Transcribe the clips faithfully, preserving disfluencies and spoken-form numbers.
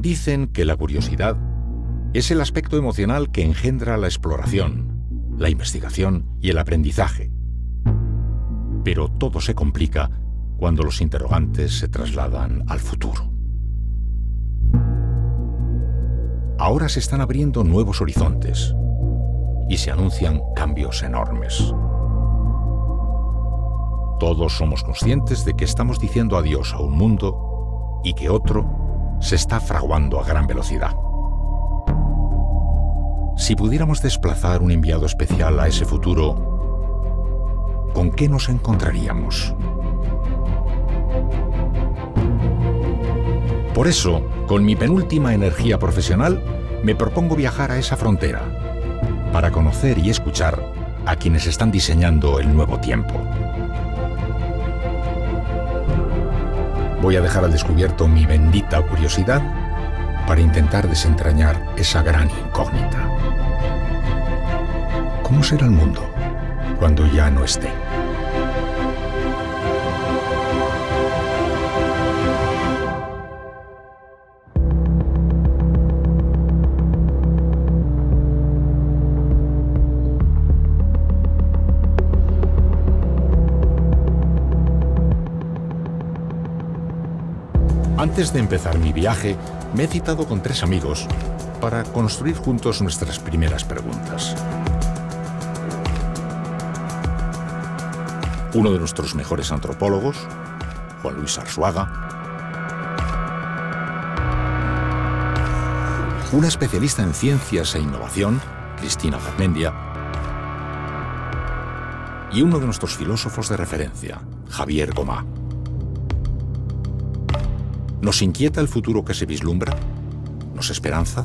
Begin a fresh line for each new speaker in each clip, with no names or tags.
Dicen que la curiosidad es el aspecto emocional que engendra la exploración, la investigación y el aprendizaje. Pero todo se complica cuando los interrogantes se trasladan al futuro. Ahora se están abriendo nuevos horizontes y se anuncian cambios enormes. Todos somos conscientes de que estamos diciendo adiós a un mundo y que otro se está fraguando a gran velocidad. Si pudiéramos desplazar un enviado especial a ese futuro, ¿con qué nos encontraríamos? Por eso, con mi penúltima energía profesional, me propongo viajar a esa frontera, para conocer y escuchar a quienes están diseñando el nuevo tiempo. Voy a dejar al descubierto mi bendita curiosidad para intentar desentrañar esa gran incógnita. ¿Cómo será el mundo cuando ya no esté? Antes de empezar mi viaje, me he citado con tres amigos para construir juntos nuestras primeras preguntas. Uno de nuestros mejores antropólogos, Juan Luis Arzuaga. Una especialista en ciencias e innovación, Cristina Garmendia. Y uno de nuestros filósofos de referencia, Javier Gomá. ¿Nos inquieta el futuro que se vislumbra? ¿Nos esperanza?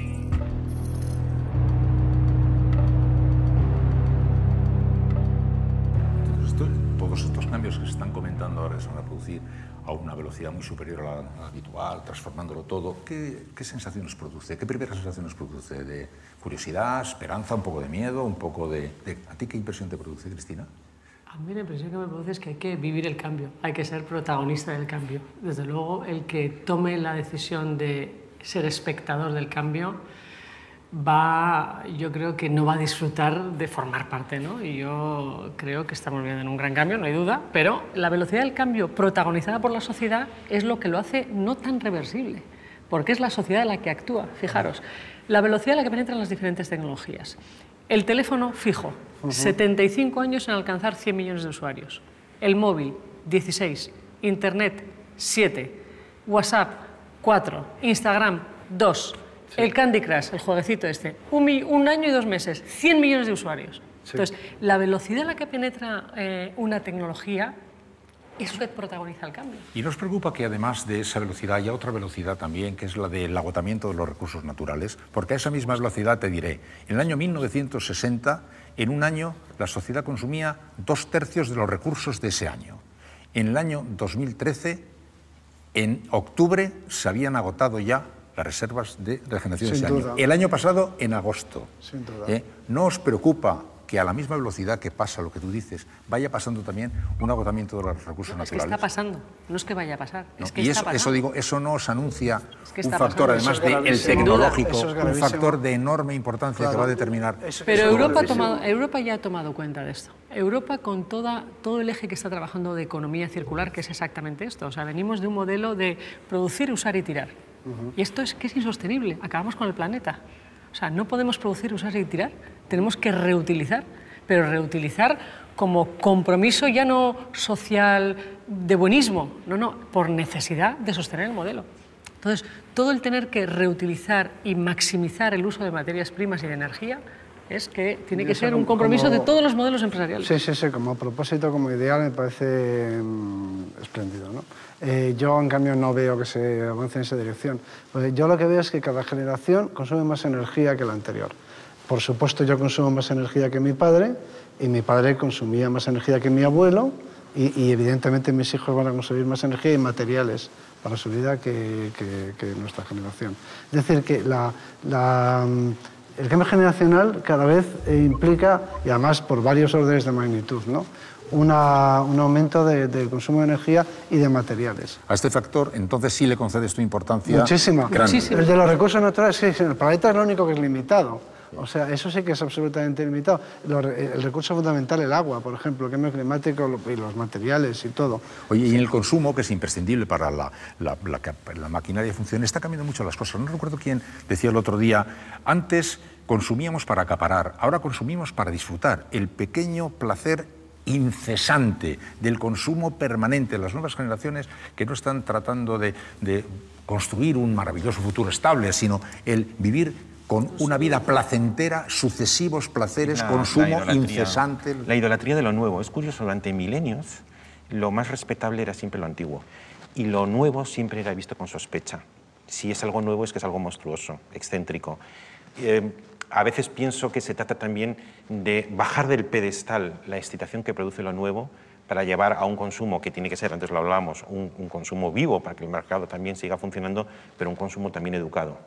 Todos estos cambios que se están comentando ahora que se van a producir a una velocidad muy superior a la, a la habitual, transformándolo todo, ¿qué, qué sensación nos produce? ¿Qué primera sensación nos produce? ¿De curiosidad, esperanza, un poco de miedo, un poco de, de... ¿A ti qué impresión te produce, Cristina?
A mí la impresión que me produce es que hay que vivir el cambio, hay que ser protagonista del cambio. Desde luego, el que tome la decisión de ser espectador del cambio va, yo creo que no va a disfrutar de formar parte, ¿no? Y yo creo que estamos viviendo en un gran cambio, no hay duda, pero la velocidad del cambio protagonizada por la sociedad es lo que lo hace no tan reversible, porque es la sociedad la que actúa. Fijaros, la velocidad a la que penetran las diferentes tecnologías. El teléfono fijo, uh-huh. setenta y cinco años en alcanzar cien millones de usuarios. El móvil, dieciséis. Internet, siete. WhatsApp, cuatro. Instagram, dos. Sí. El Candy Crush, el jueguecito este, un, un año y dos meses, cien millones de usuarios. Sí. Entonces, la velocidad a la que penetra eh, una tecnología es lo que protagoniza el cambio.
¿Y nos preocupa que además de esa velocidad haya otra velocidad también, que es la del agotamiento de los recursos naturales? Porque a esa misma velocidad te diré, en el año mil novecientos sesenta, en un año la sociedad consumía dos tercios de los recursos de ese año. En el año dos mil trece, en octubre, se habían agotado ya las reservas de regeneración de ese año. El año pasado, en agosto. Sin duda. ¿Eh? ¿No os preocupa que a la misma velocidad que pasa lo que tú dices, vaya pasando también un agotamiento de los recursos
no,
naturales?
Es que está pasando, no es que vaya a pasar,
no,
es que
y
está
eso,
pasando.
eso digo, eso nos anuncia
es que
un factor,
pasando.
además del de tecnológico, un factor de enorme importancia, claro, que va a determinar...
Eso, Pero eso Europa, ha tomado, Europa ya ha tomado cuenta de esto. Europa con toda, todo el eje que está trabajando de economía circular, que es exactamente esto. O sea, venimos de un modelo de producir, usar y tirar. Uh-huh. Y esto es que es insostenible, acabamos con el planeta. O sea, no podemos producir, usar y tirar, tenemos que reutilizar. Pero reutilizar como compromiso ya no social de buenismo, no, no, por necesidad de sostener el modelo. Entonces, todo el tener que reutilizar y maximizar el uso de materias primas y de energía es que tiene que ser un compromiso como, de todos los modelos empresariales.
Sí, sí, sí, como propósito, como ideal, me parece mmm, espléndido, ¿no? Eh, yo, en cambio, no veo que se avance en esa dirección. Pues yo lo que veo es que cada generación consume más energía que la anterior. Por supuesto, yo consumo más energía que mi padre y mi padre consumía más energía que mi abuelo y, y evidentemente mis hijos van a consumir más energía y materiales para su vida que, que, que nuestra generación. Es decir, que la, la, el cambio generacional cada vez implica, y además por varios órdenes de magnitud, ¿no?, una, un aumento del de consumo de energía y de materiales.
A este factor, entonces, sí le concedes tu importancia.
Muchísima.
Muchísima.
El de los recursos naturales, sí, sí, el planeta es lo único que es limitado. O sea, eso sí que es absolutamente limitado. El recurso fundamental, el agua, por ejemplo, el cambio climático y los materiales y todo.
Oye, y en el consumo, que es imprescindible para la, la, la, la maquinaria de función, está cambiando mucho las cosas. No recuerdo quién decía el otro día, antes consumíamos para acaparar, ahora consumimos para disfrutar. El pequeño placer incesante del consumo permanente. Las nuevas generaciones que no están tratando de, de construir un maravilloso futuro estable, sino el vivir con una vida placentera, sucesivos placeres, la, consumo la incesante.
La idolatría de lo nuevo. Es curioso, durante milenios lo más respetable era siempre lo antiguo y lo nuevo siempre era visto con sospecha. Si es algo nuevo es que es algo monstruoso, excéntrico. Eh, a veces pienso que se trata también de bajar del pedestal la excitación que produce lo nuevo para llevar a un consumo que tiene que ser, antes lo hablábamos, un, un consumo vivo para que el mercado también siga funcionando, pero un consumo también educado.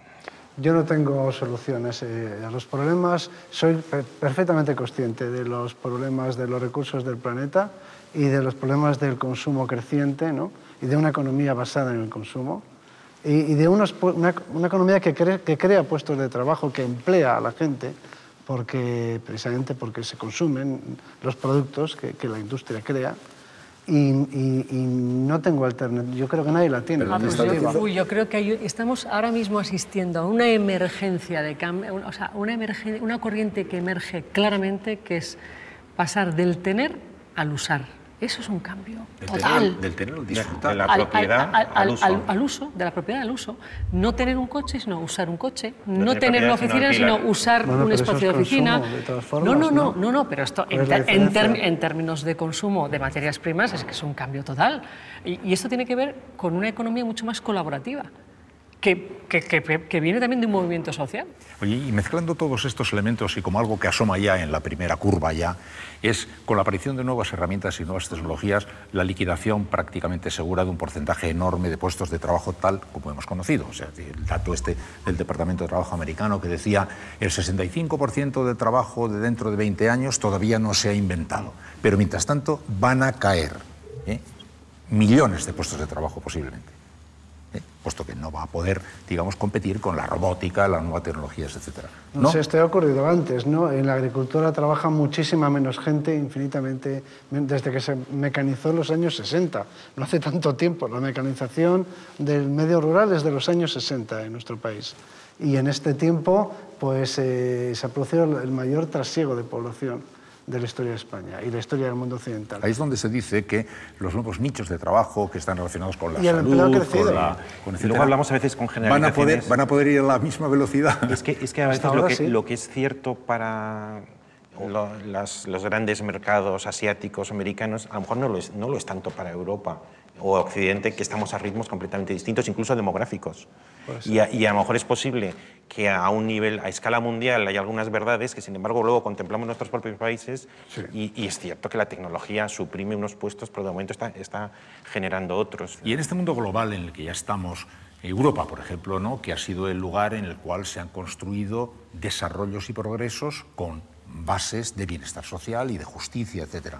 Yo no tengo soluciones eh, a los problemas, soy per perfectamente consciente de los problemas de los recursos del planeta y de los problemas del consumo creciente, ¿no? Y de una economía basada en el consumo y, y de unos, una, una economía que, cre que crea puestos de trabajo, que emplea a la gente, porque, precisamente porque se consumen los productos que, que la industria crea. Y, y, y no tengo alternativa. Yo creo que nadie la tiene.
Ah, pues yo, uy, yo creo que hay, estamos ahora mismo asistiendo a una emergencia de cambio, o sea, una, emergen, una corriente que emerge claramente, que es pasar del tener al usar. Eso es un cambio
del
total.
Tener, del tener al disfrutar.
De la propiedad
al, al, al,
al, uso.
Al, al uso, de la propiedad al uso. No tener un coche, sino usar un coche. No, no tener una oficina, sino, sino usar
bueno,
un espacio de oficina.
Consumo, de todas formas,
no, no, no,
no,
no, no, pero esto en, ter, en, term, en términos de consumo de materias primas es que es un cambio total. Y, y esto tiene que ver con una economía mucho más colaborativa. Que, que, que, que viene también de un movimiento social.
Oye, y mezclando todos estos elementos y como algo que asoma ya en la primera curva ya, es con la aparición de nuevas herramientas y nuevas tecnologías, la liquidación prácticamente segura de un porcentaje enorme de puestos de trabajo tal como hemos conocido. O sea, el dato este del Departamento de Trabajo americano que decía el sesenta y cinco por ciento de trabajo de dentro de veinte años todavía no se ha inventado, pero mientras tanto van a caer ¿eh? millones de puestos de trabajo posiblemente. ¿Eh? Puesto que no va a poder, digamos, competir con la robótica, las nuevas tecnologías, etcétera.
¿No? No sé, esto ha ocurrido antes, ¿no? En la agricultura trabaja muchísima menos gente, infinitamente, desde que se mecanizó en los años sesenta. No hace tanto tiempo. La mecanización del medio rural es de los años sesenta en nuestro país. Y en este tiempo, pues, eh, se ha producido el mayor trasiego de población de la historia de España y la historia del mundo occidental.
Ahí es donde se dice que los nuevos nichos de trabajo que están relacionados con la
y el
salud,
empleo ha crecido.
con la... Con
y luego hablamos a veces con generalizaciones.
Van a poder, van a poder ir a la misma velocidad.
Es que, es que a veces
ahora,
lo, que,
sí.
lo que es cierto para lo, las, los grandes mercados asiáticos, americanos, a lo mejor no lo es, no lo es tanto para Europa o Occidente, que estamos a ritmos completamente distintos, incluso demográficos. Y a, y a lo mejor es posible que a un nivel, a escala mundial, hay algunas verdades que, sin embargo, luego contemplamos nuestros propios países sí. y, y es cierto que la tecnología suprime unos puestos, pero de momento está, está generando otros.
Y en este mundo global en el que ya estamos, Europa, por ejemplo, ¿no? que ha sido el lugar en el cual se han construido desarrollos y progresos con bases de bienestar social y de justicia, etcétera.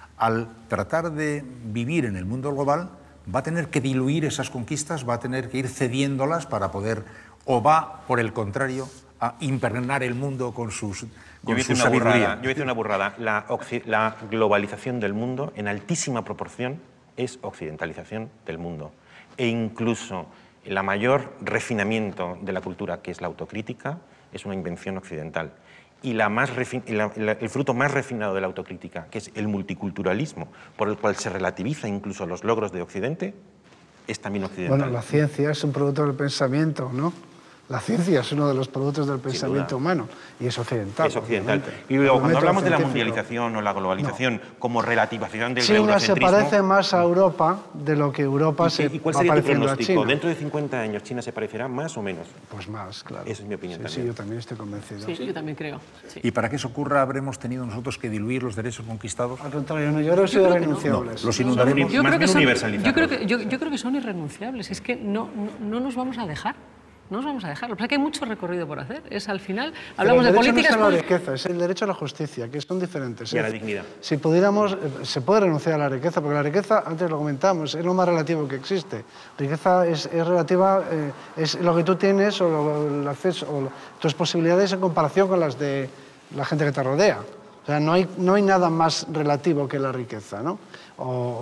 Al tratar de vivir en el mundo global, va a tener que diluir esas conquistas, va a tener que ir cediéndolas para poder, o va, por el contrario, a impregnar el mundo con sus con
yo
su
una
sabiduría.
Burrada, yo voy a decir una burrada. La, la globalización del mundo, en altísima proporción, es occidentalización del mundo. E incluso el mayor refinamiento de la cultura, que es la autocrítica, es una invención occidental. Y la más la, la, el fruto más refinado de la autocrítica, que es el multiculturalismo, por el cual se relativiza incluso los logros de Occidente, es también occidental.
Bueno, la ciencia es un producto del pensamiento, ¿no? La ciencia es uno de los productos del pensamiento humano y es occidental.
Es occidental. Y luego, cuando hablamos de la mundialización o la globalización no. como relativización del
China
eurocentrismo...
se parece más a Europa de lo que Europa
¿Y,
se
¿Y cuál
va
sería tu
pareciendo a
pronóstico?
China.
¿Dentro de cincuenta años China se parecerá más o menos?
Pues más, claro.
Esa es mi opinión
sí,
también.
Sí, yo también estoy convencido.
Sí, yo también creo. Sí.
¿Y para que eso ocurra habremos tenido nosotros que diluir los derechos conquistados?
Al contrario, no, yo creo que son irrenunciables.
No, los inundaremos.
Yo
más
creo, que
bien
son,
universalizarlos.
yo, creo que, yo, yo creo que son irrenunciables. Es que no, no, no nos vamos a dejar. no nos vamos a dejar. Lo que pasa es que hay mucho recorrido por hacer. Es al final, hablamos
de
políticas...
No es la riqueza, es el derecho a la justicia, que son diferentes.
Y a la dignidad.
Si pudiéramos, se puede renunciar a la riqueza, porque la riqueza, antes lo comentamos, es lo más relativo que existe. Riqueza es, es relativa, eh, es lo que tú tienes o lo, el acceso, o lo, tus posibilidades en comparación con las de la gente que te rodea. O sea, no hay, no hay nada más relativo que la riqueza, ¿no? O,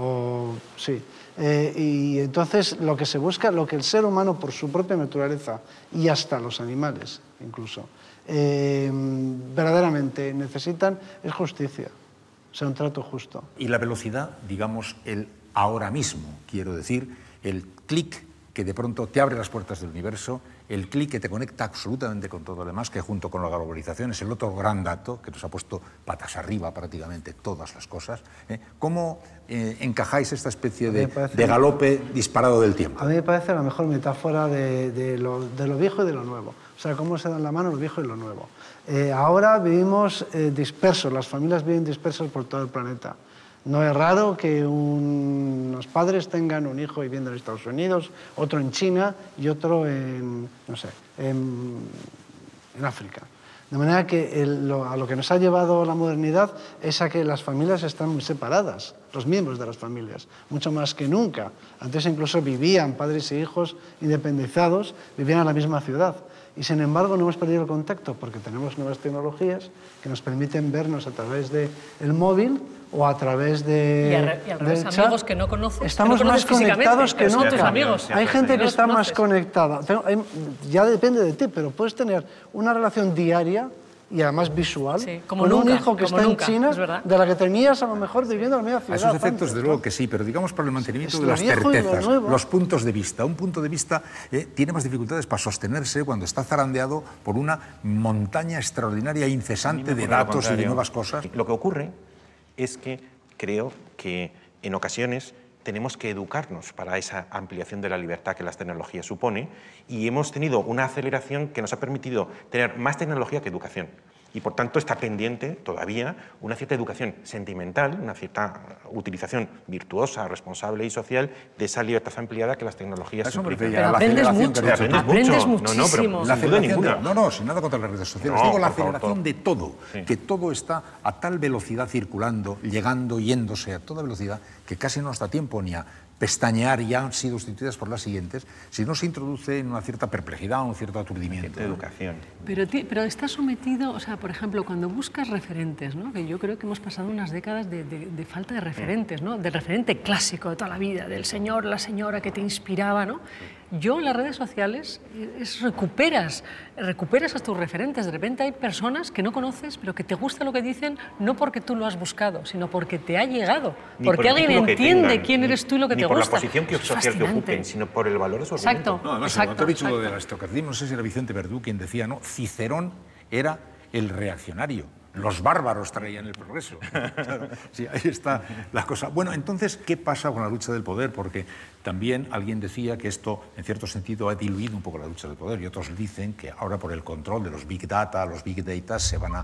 o sí. Eh, y entonces lo que se busca, lo que el ser humano por su propia naturaleza y hasta los animales incluso, eh, verdaderamente necesitan es justicia, o sea, un trato justo.
Y la velocidad, digamos, el ahora mismo, quiero decir, el clic que de pronto te abre las puertas del universo, el clic que te conecta absolutamente con todo lo demás, que junto con la globalización es el otro gran dato que nos ha puesto patas arriba prácticamente todas las cosas. ¿eh? ¿Cómo eh, encajáis esta especie de, de galope disparado del tiempo?
A mí me parece la mejor metáfora de, de, lo, de lo viejo y de lo nuevo. O sea, cómo se dan la mano lo viejo y lo nuevo. Eh, ahora vivimos eh, dispersos, las familias viven dispersas por todo el planeta. No es raro que un, unos padres tengan un hijo viviendo en Estados Unidos, otro en China y otro en, no sé, en, en África. De manera que el, lo, a lo que nos ha llevado la modernidad es a que las familias están muy separadas, los miembros de las familias, mucho más que nunca. Antes incluso vivían padres e hijos independizados, vivían en la misma ciudad. Y sin embargo no hemos perdido el contacto porque tenemos nuevas tecnologías que nos permiten vernos a través del móvil o a través de...
Y, a, y al revés, amigos que no conoces,
Estamos
que no
más conectados que
son
nunca.
tus amigos.
Hay gente que
no
está más conectada. Ya depende de ti, pero puedes tener una relación diaria y además visual,
sí, como
con
nunca,
un hijo que está
nunca,
en China, de la que tenías a lo mejor viviendo en la misma ciudad.
A esos efectos,
antes,
de
¿no?
luego que sí, pero digamos para el mantenimiento
es
de las
viejo
certezas,
y lo nuevo.
los puntos de vista. Un punto de vista eh, tiene más dificultades para sostenerse cuando está zarandeado por una montaña extraordinaria e incesante de datos y de nuevas cosas.
Lo que ocurre es que creo que en ocasiones tenemos que educarnos para esa ampliación de la libertad que las tecnologías supone y hemos tenido una aceleración que nos ha permitido tener más tecnología que educación. Y por tanto está pendiente todavía una cierta educación sentimental, una cierta utilización virtuosa, responsable y social de esa libertad ampliada que las tecnologías
Eso me
implican.
refería a la
aprendes
aceleración
mucho,
que has dicho.
aprendes
mucho. No, no, pero
muchísimo.
La
sin duda
aceleración
ninguna.
de, no, no, sin nada contra las redes sociales.
No,
Digo la
por favor,
aceleración
todo.
de todo,
Sí.
que todo está a tal velocidad circulando, llegando, yéndose a toda velocidad, que casi no nos da tiempo ni a pestañear y ya han sido sustituidas por las siguientes, si no se introduce en una cierta perplejidad o un cierto aturdimiento.
De educación.
Pero, ti- pero está sometido, o sea, por ejemplo, cuando buscas referentes, ¿no? Que yo creo que hemos pasado unas décadas de, de- de falta de referentes, ¿no? Del referente clásico de toda la vida, del señor, la señora que te inspiraba, ¿no? Yo en las redes sociales es, recuperas, recuperas a tus referentes. De repente hay personas que no conoces, pero que te gusta lo que dicen, no porque tú lo has buscado, sino porque te ha llegado,
Ni
porque
por el
alguien
título que
entiende
tengan,
quién
ni-
eres tú y lo que
ni
te
por
gusta.
la posición que,
Es
social que
fascinante.
ocupen, sino por el valor de su
Exacto.
argumento.
No, además,
Exacto,
cuando te he dicho lo
exacto.
de la aristocracia, no sé si era Vicente Verdú quien decía, ¿no? Cicerón era el reaccionario. Los bárbaros traían el progreso. Claro, sí, ahí está la cosa. Bueno, entonces, ¿qué pasa con la lucha del poder? Porque también alguien decía que esto, en cierto sentido, ha diluido un poco la lucha del poder y otros dicen que ahora por el control de los big data, los big data, se van a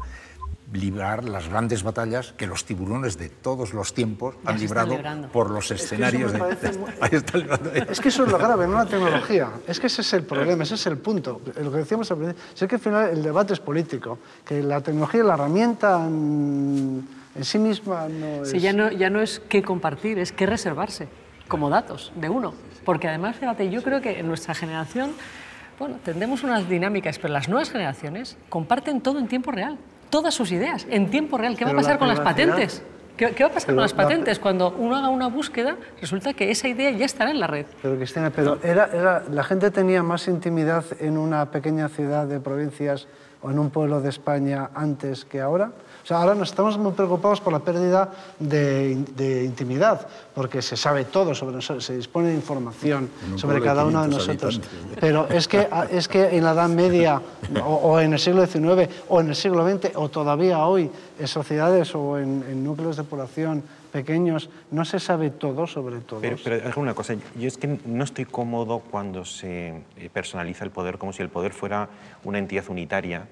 librar las grandes batallas que los tiburones de todos los tiempos
Ya
han
se están
librado
librando.
por los escenarios
me
de...
parece muy-
Ahí está librando.
Es que eso es lo grave, no la tecnología. Es que ese es el problema, ese es el punto. Lo que decíamos al principio, es que al final el debate es político, que la tecnología, la herramienta en, en sí misma no es...
Sí, ya no, ya no es qué compartir, es qué reservarse como datos de uno. Porque además, fíjate, yo creo que en nuestra generación, bueno, tendremos unas dinámicas, pero las nuevas generaciones comparten todo en tiempo real, todas sus ideas en tiempo real. ¿Qué va a
Pero
pasar
la
con las
privacidad-
patentes? ¿Qué, qué va a pasar
Pero
con las
la-
patentes? Cuando uno haga una búsqueda, resulta que esa idea ya estará en la red.
Pero Cristina, pero era, era, la gente tenía más intimidad en una pequeña ciudad de provincias o en un pueblo de España antes que ahora. O sea, ahora nos estamos muy preocupados por la pérdida de, de intimidad, porque se sabe todo sobre nosotros, se dispone de información
En un
sobre
pueblo de
cada uno de
quinientos
nosotros.
habitantes.
Pero es que, es que en la Edad Media, o, o en el siglo diecinueve, o en el siglo veinte, o todavía hoy, en sociedades o en, en núcleos de población pequeños, no se sabe todo sobre todos.
Pero, pero hay una cosa, yo es que no estoy cómodo cuando se eh, personaliza el poder como si el poder fuera una entidad unitaria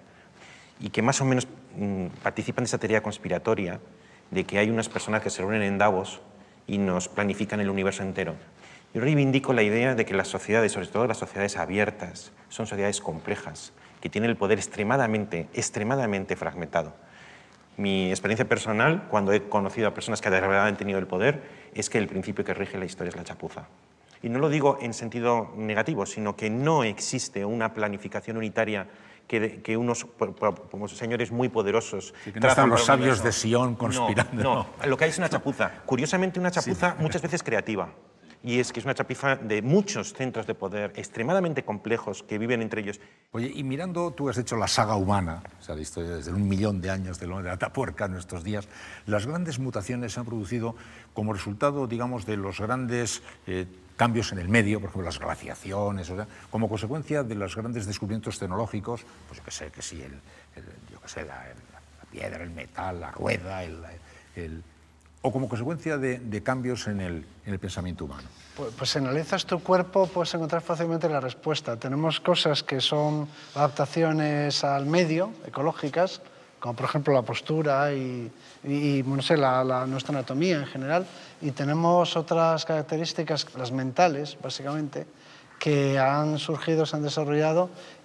y que más o menos mmm, participan de esa teoría conspiratoria de que hay unas personas que se reúnen en Davos y nos planifican el universo entero. Yo reivindico la idea de que las sociedades, sobre todo las sociedades abiertas, son sociedades complejas, que tienen el poder extremadamente, extremadamente fragmentado. Mi experiencia personal, cuando he conocido a personas que de verdad han tenido el poder, es que el principio que rige la historia es la chapuza. Y no lo digo en sentido negativo, sino que no existe una planificación unitaria que, que unos como señores muy poderosos...
Sí, que no están los sabios de Sion conspirando.
No, no, lo que hay es una chapuza. Curiosamente, una chapuza sí. muchas veces creativa. Y es que es una chapuza de muchos centros de poder extremadamente complejos que viven entre ellos.
Oye, y mirando, tú has hecho la saga humana, o sea, la historia desde un millón de años de la Atapuerca en nuestros días, las grandes mutaciones se han producido como resultado, digamos, de los grandes eh, cambios en el medio, por ejemplo, las glaciaciones, o sea, como consecuencia de los grandes descubrimientos tecnológicos, pues yo qué sé, que sí, el, el, yo qué sé, la, la piedra, el metal, la rueda, el... el o como consecuencia de, de cambios en el, en el pensamiento humano.
Pues, pues si analizas tu cuerpo puedes encontrar fácilmente la respuesta. Tenemos cosas que son adaptaciones al medio, ecológicas, como por ejemplo la postura y, y, y no sé, la, la, nuestra anatomía en general, y tenemos otras características, las mentales, básicamente, que han surgido, se han desarrollado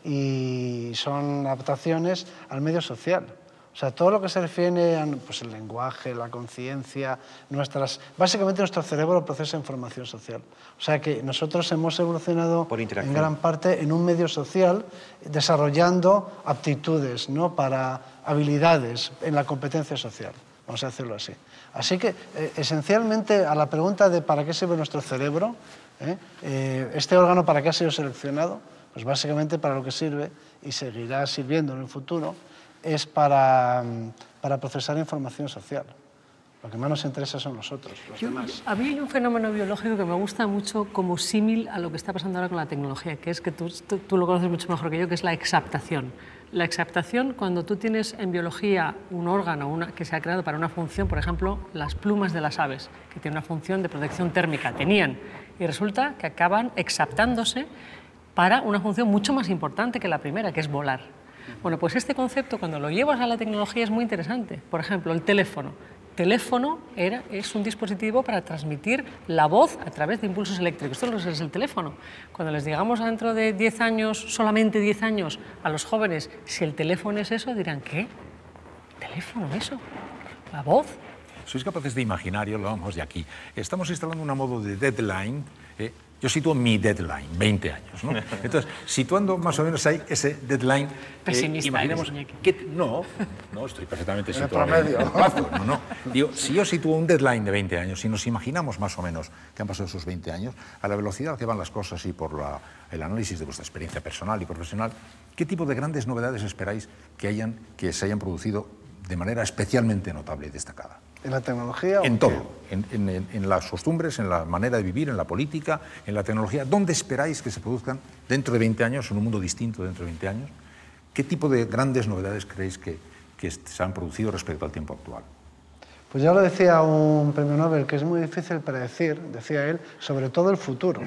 y son adaptaciones al medio social. O sea, todo lo que se refiere a pues, el lenguaje, la conciencia, nuestras... Básicamente nuestro cerebro procesa información social. O sea que nosotros hemos evolucionado en gran parte en un medio social desarrollando aptitudes, ¿no? Para habilidades en la competencia social, vamos a decirlo así. Así que, eh, esencialmente, a la pregunta de ¿para qué sirve nuestro cerebro? ¿Eh? Eh, ¿Este órgano para qué ha sido seleccionado? Pues básicamente para lo que sirve y seguirá sirviendo en el futuro, es para, para procesar información social. Lo que más nos interesa son nosotros, los
Yo,
demás.
A mí hay un fenómeno biológico que me gusta mucho como símil a lo que está pasando ahora con la tecnología, que es que tú, tú, tú lo conoces mucho mejor que yo, que es la exaptación. La exaptación, cuando tú tienes en biología un órgano una, que se ha creado para una función, por ejemplo, las plumas de las aves, que tienen una función de protección térmica, tenían, y resulta que acaban exaptándose para una función mucho más importante que la primera, que es volar. Bueno, pues este concepto, cuando lo llevas a la tecnología, es muy interesante. Por ejemplo, el teléfono. Teléfono era, es un dispositivo para transmitir la voz a través de impulsos eléctricos. Esto es el teléfono. Cuando les digamos dentro de diez años, solamente diez años, a los jóvenes, si el teléfono es eso, dirán, ¿qué? ¿Teléfono eso? ¿La voz?
¿Sois capaces de imaginar, y lo vamos de aquí, estamos instalando un modo de deadline, eh, yo sitúo mi deadline, veinte años, ¿no? Entonces, situando más o menos ahí ese deadline,
pesimista,
eh, imaginemos que... No, no, estoy perfectamente situado.
En el
plazo, no, no. Digo, si yo sitúo un deadline de veinte años, si nos imaginamos más o menos que han pasado esos veinte años, a la velocidad que van las cosas y por la, el análisis de vuestra experiencia personal y profesional, ¿qué tipo de grandes novedades esperáis que, hayan, que se hayan producido de manera especialmente notable y destacada?
¿En la tecnología?
En todo, en, en, en las costumbres, en la manera de vivir, en la política, en la tecnología. ¿Dónde esperáis que se produzcan dentro de veinte años, en un mundo distinto dentro de veinte años? ¿Qué tipo de grandes novedades creéis que, que se han producido respecto al tiempo actual?
Pues ya lo decía un premio Nobel, que es muy difícil predecir, decía él, sobre todo el futuro.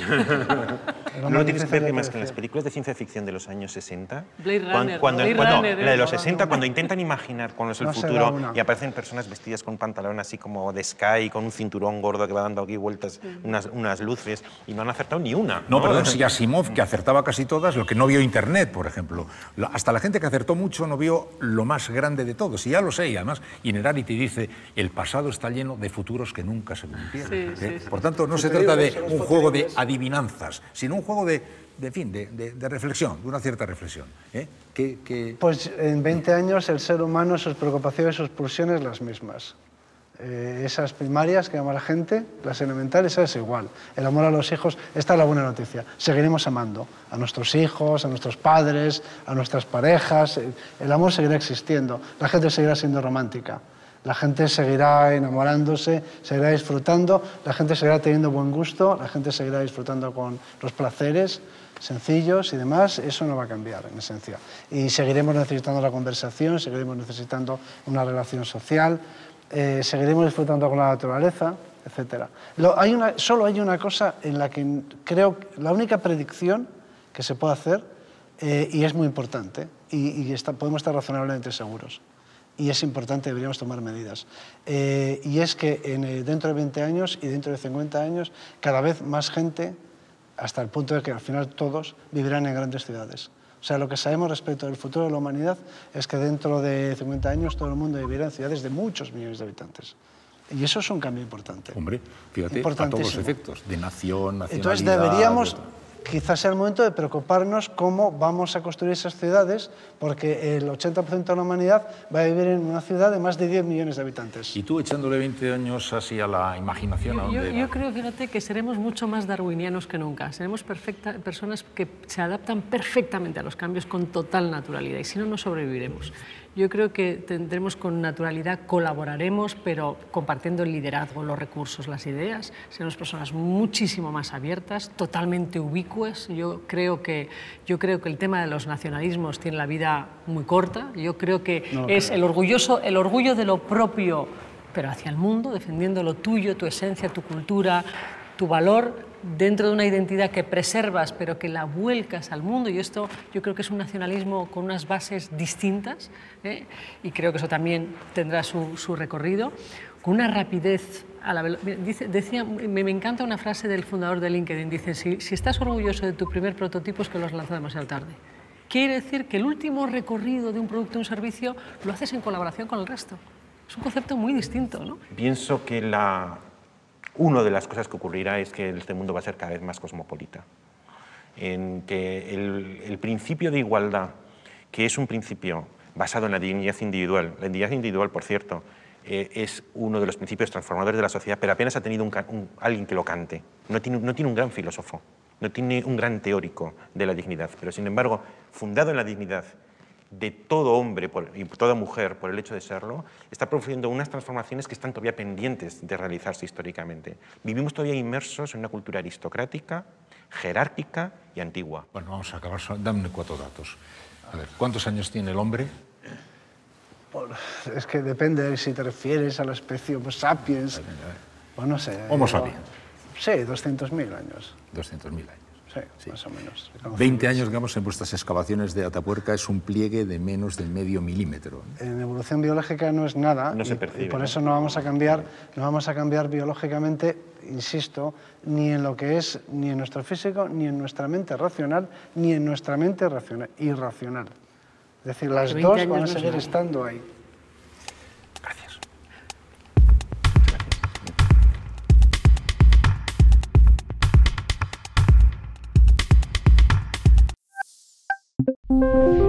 ¿No lo tienes que ver más que en las películas de ciencia ficción de los años sesenta?
Blade Runner.
Cuando,
Blade
cuando,
Runner,
la de los sesenta, cuando intentan imaginar cuál es el
no
futuro y aparecen personas vestidas con un pantalón así como de Sky, con un cinturón gordo que va dando aquí vueltas, unas, unas luces, y no han acertado ni una.
No, no perdón, si Asimov, que acertaba casi todas, lo que no vio Internet, por ejemplo. La, hasta la gente que acertó mucho no vio lo más grande de todos. Y ya lo sé, y además Innerarity dice, el pasado está lleno de futuros que nunca se cumplieron.
Sí, sí,
¿eh?
sí.
Por tanto, no se trata de un juego de adivinanzas, sino un juego de, de, en fin, de, de, de reflexión, de una cierta reflexión. ¿eh? Que, que...
Pues en veinte años el ser humano, sus preocupaciones, sus pulsiones las mismas. Eh, esas primarias que ama la gente, las elementales, es igual. El amor a los hijos, esta es la buena noticia. Seguiremos amando a nuestros hijos, a nuestros padres, a nuestras parejas. El amor seguirá existiendo, la gente seguirá siendo romántica. La gente seguirá enamorándose, seguirá disfrutando, la gente seguirá teniendo buen gusto, la gente seguirá disfrutando con los placeres sencillos y demás. Eso no va a cambiar, en esencia. Y seguiremos necesitando la conversación, seguiremos necesitando una relación social, eh, seguiremos disfrutando con la naturaleza, etcétera. Lo, hay una, solo hay una cosa en la que creo, la única predicción que se puede hacer, eh, y es muy importante, y, y está, podemos estar razonablemente seguros. y es importante, deberíamos tomar medidas. Eh, y es que en, eh, dentro de veinte años y dentro de cincuenta años, cada vez más gente, hasta el punto de que al final todos vivirán en grandes ciudades. O sea, lo que sabemos respecto del futuro de la humanidad es que dentro de cincuenta años todo el mundo vivirá en ciudades de muchos millones de habitantes. Y eso es un cambio importante.
Hombre, fíjate, a todos los efectos, de nación, nacionalidad...
Entonces deberíamos, quizás sea el momento de preocuparnos cómo vamos a construir esas ciudades, porque el ochenta por ciento de la humanidad va a vivir en una ciudad de más de diez millones de habitantes.
Y tú, echándole veinte años así a la imaginación,
yo,
¿a dónde
yo, yo creo, fíjate, que seremos mucho más darwinianos que nunca. Seremos perfecta, personas que se adaptan perfectamente a los cambios con total naturalidad, y si no, no sobreviviremos. Yo creo que tendremos con naturalidad, colaboraremos, pero compartiendo el liderazgo, los recursos, las ideas. Seremos personas muchísimo más abiertas, totalmente ubicuas. Yo creo que, yo creo que el tema de los nacionalismos tiene la vida muy corta. Yo creo que no, es creo. El, orgulloso, el orgullo de lo propio, pero hacia el mundo, defendiendo lo tuyo, tu esencia, tu cultura, tu valor, dentro de una identidad que preservas pero que la vuelcas al mundo, y esto yo creo que es un nacionalismo con unas bases distintas, ¿eh? Y creo que eso también tendrá su, su recorrido, con una rapidez a la dice, decía, me, me encanta una frase del fundador de LinkedIn, dice, si, si estás orgulloso de tu primer prototipo es que lo has lanzado demasiado tarde. Quiere decir que el último recorrido de un producto o un servicio lo haces en colaboración con el resto. Es un concepto muy distinto, ¿no?
Pienso que la... Una de las cosas que ocurrirá es que este mundo va a ser cada vez más cosmopolita, en que el, el principio de igualdad, que es un principio basado en la dignidad individual, la dignidad individual, por cierto, eh, es uno de los principios transformadores de la sociedad, pero apenas ha tenido un, un, alguien que lo cante. No tiene, no tiene un gran filósofo, no tiene un gran teórico de la dignidad, pero sin embargo, fundado en la dignidad de todo hombre por, y toda mujer por el hecho de serlo, está produciendo unas transformaciones que están todavía pendientes de realizarse históricamente. Vivimos todavía inmersos en una cultura aristocrática, jerárquica y antigua.
Bueno, vamos a acabar. Dame cuatro datos. A ver, ¿cuántos años tiene el hombre?
Es que depende si te refieres a la especie Homo sapiens. Pues no sé.
Homo sapiens.
Sí, doscientos mil años.
doscientos mil años.
Sí, sí, más o menos.
veinte años, digamos, en vuestras excavaciones de Atapuerca es un pliegue de menos de medio milímetro.
En evolución biológica no es nada,
no se
y,
percibe,
y por
¿no?
eso no vamos a cambiar, no vamos a cambiar biológicamente, insisto, ni en lo que es, ni en nuestro físico, ni en nuestra mente racional, ni en nuestra mente racional, irracional. Es decir, las dos van a seguir no estando ahí.
Gracias.
Gracias.